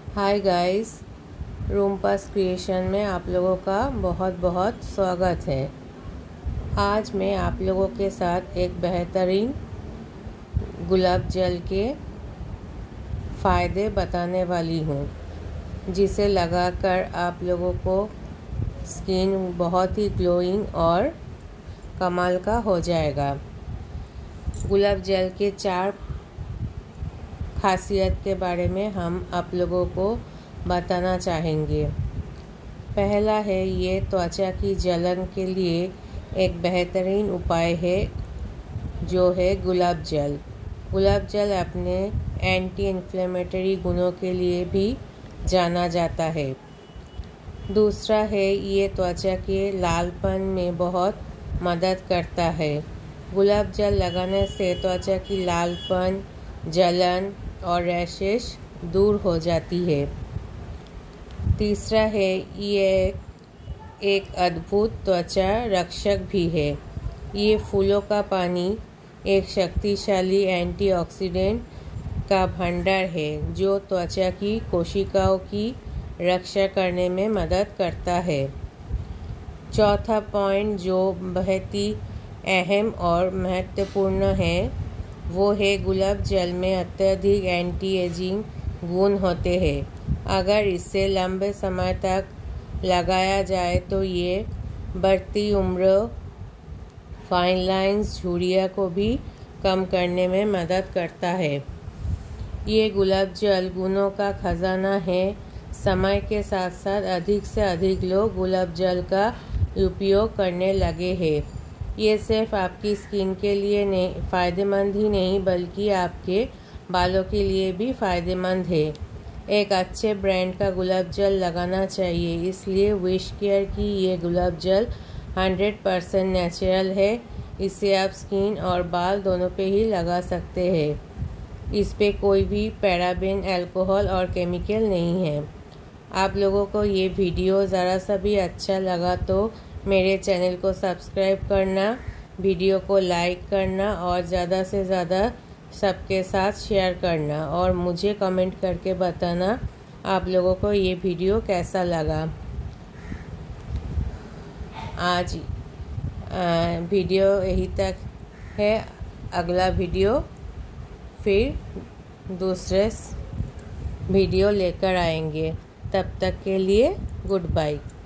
हाय guys, room pass creation में आप लोगों का बहुत बहुत स्वागत है। आज मैं आप लोगों के साथ एक बेहतरीन गुलाब जल के फ़ायदे बताने वाली हूँ, जिसे लगाकर आप लोगों को स्किन बहुत ही ग्लोइंग और कमाल का हो जाएगा। गुलाब जल के 4 खासियत के बारे में हम आप लोगों को बताना चाहेंगे। पहला है, ये त्वचा की जलन के लिए एक बेहतरीन उपाय है, जो है गुलाब जल। गुलाब जल अपने एंटी इन्फ्लेमेटरी गुणों के लिए भी जाना जाता है। दूसरा है, ये त्वचा के लालपन में बहुत मदद करता है। गुलाब जल लगाने से त्वचा की लालपन, जलन और रैशेस दूर हो जाती है। तीसरा है, ये एक अद्भुत त्वचा रक्षक भी है। ये फूलों का पानी एक शक्तिशाली एंटीऑक्सीडेंट का भंडार है, जो त्वचा की कोशिकाओं की रक्षा करने में मदद करता है। चौथा पॉइंट, जो बहुत ही अहम और महत्वपूर्ण है, वो है गुलाब जल में अत्यधिक एंटी एजिंग गुण होते हैं। अगर इसे लंबे समय तक लगाया जाए तो ये बढ़ती उम्र, फाइन लाइंस, झुर्रियाँ को भी कम करने में मदद करता है। ये गुलाब जल गुणों का खजाना है। समय के साथ साथ अधिक से अधिक लोग गुलाब जल का उपयोग करने लगे हैं। ये सिर्फ आपकी स्किन के लिए फ़ायदेमंद ही नहीं, बल्कि आपके बालों के लिए भी फ़ायदेमंद है। एक अच्छे ब्रांड का गुलाब जल लगाना चाहिए, इसलिए विश केयर की ये गुलाब जल 100% नेचुरल है। इसे आप स्किन और बाल दोनों पे ही लगा सकते हैं। इस पे कोई भी पैराबेन, अल्कोहल और केमिकल नहीं है। आप लोगों को ये वीडियो ज़रा सा भी अच्छा लगा तो मेरे चैनल को सब्सक्राइब करना, वीडियो को लाइक करना और ज़्यादा से ज़्यादा सबके साथ शेयर करना, और मुझे कमेंट करके बताना आप लोगों को ये वीडियो कैसा लगा। आज वीडियो यही तक है। अगला वीडियो फिर दूसरे वीडियो लेकर आएंगे। तब तक के लिए गुड बाय।